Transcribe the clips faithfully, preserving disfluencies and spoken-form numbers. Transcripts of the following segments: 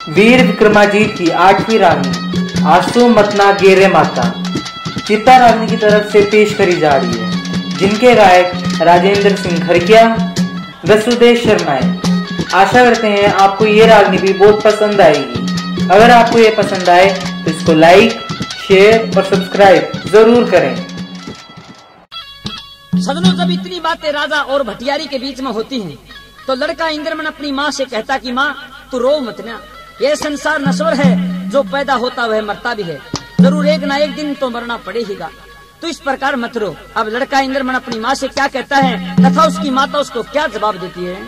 वीर विक्रमाजीत की आठवीं रागनी आंसू मतना गेरे माता चित्ता रागनी की तरफ से पेश करी जा रही है, जिनके गायक राजेंद्र सिंह खरकिया, वसुदेव शर्मा है। आशा करते हैं आपको ये रागनी भी बहुत पसंद आएगी। अगर आपको ये पसंद आए तो इसको लाइक, शेयर और सब्सक्राइब जरूर करें। सदनों, जब इतनी बातें राजा और भटियारी के बीच में होती हैं, तो लड़का इंद्रमन अपनी माँ से कहता कि माँ तू रो मत ना, ये संसार नश्वर है, जो पैदा होता वह मरता भी है, जरूर एक ना एक दिन तो मरना पड़ेगा, तो इस प्रकार मत रो। अब लड़का इंद्रमन अपनी माँ से क्या कहता है तथा उसकी माता उसको क्या जवाब देती है।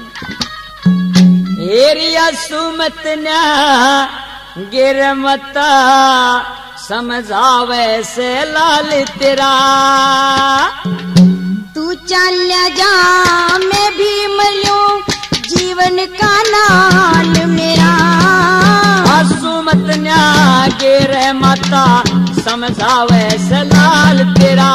एरिया सुमत ना गिर मता समझावे से लाल तेरा, तू चल जा मैं भी मरूं जीवन का नाल मेरा, सुमत न्या गिर माता समझावे से लाल तेरा।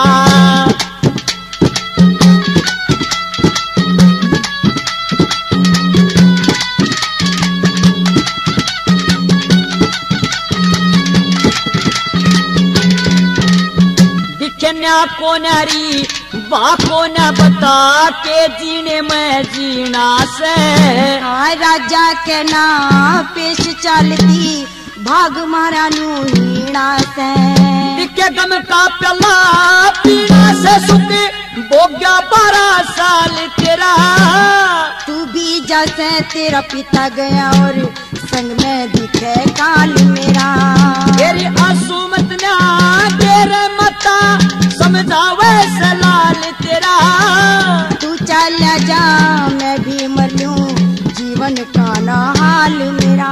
दिखन्या को नारी बाको न बता के जीने में जीना से, हाँ राजा के ना पेश चलती भाग मारा नू हीना से, दिखे गम का प्याला पीना से सुख भोग्या बारह साल तेरा, तू भी जैसे तेरा पिता गया और संग में दिखे काल मेरा, तेरी आंसू मत ना तेरे मता समझावे से लाल तेरा, तू चल जा मैं भी मर लूं जीवन का ना हाल मेरा।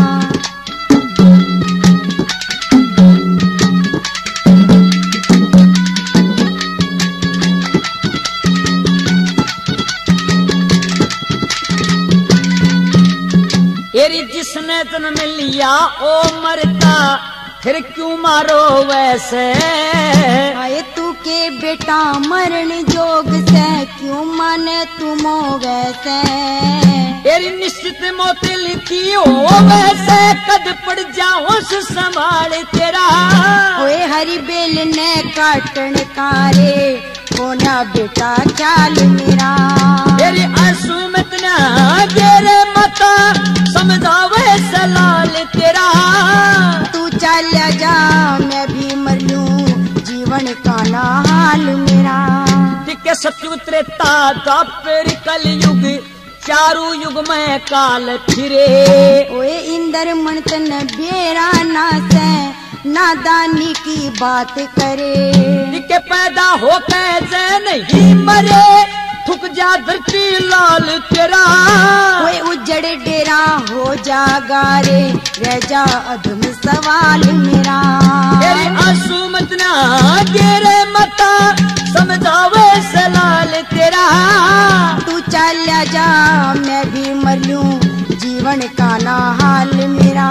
तेरी जिसने जन्म लिया ओ मरता फिर क्यों मारो वैसे, आए तू के बेटा मरण जोग से क्यों माने तुम वैसे, तेरी निश्चित मौत लिखी हो वैसे कद पड़ जाओ संभाल तेरा, ओए हरी बेल ने काटन कारे कोना बेटा ख्याल मेरा, तेरी आंसू मत ना गिरे मता समझावे से लाल तेरा, तू चल जा मैं भी मर लूं जीवन का ना हाल मेरा। दिखे सतयुग त्रेता द्वापर कलयुग चारू युग में काल फिरे, ओए इंद्र मंथन बेरा ना से नादानी की बात करे, दिखे पैदा हो कैसे नहीं मरे थुक जा धरती लाल तेरा, ओए उजड़ डेरा हो जा गारे रह जा अधम सवाल मेरा, तेरे आंसू मत ना गिरे मता समझावे से लाल तेरा, तू चल जा मैं भी मर लूं जीवन का ना हाल मेरा।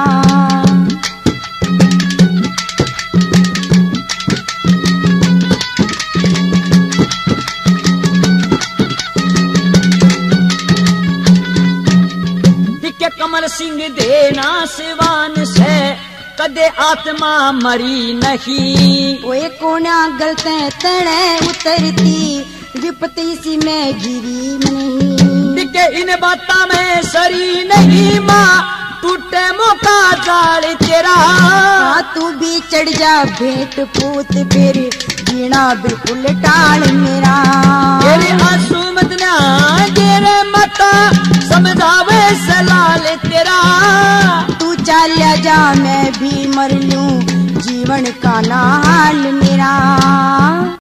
कमल सिंह देना सिवान से कदे आत्मा मरी नहीं, ओए कोना गलते तड़े उतरती विपत्ति सी में गिरी नहीं, दिखे इन बाता में सरी नहीं माँ टूटे मौका जाल तेरा, तू भी चढ़ जा भेंट पूत फिर जीना बिल्कुल टाल मेरा, तेरे आंसू मत ना गिरे मता समझावे से लाल तेरा, तू चल जा मैं भी मर लूं जीवन का ना हाल मेरा।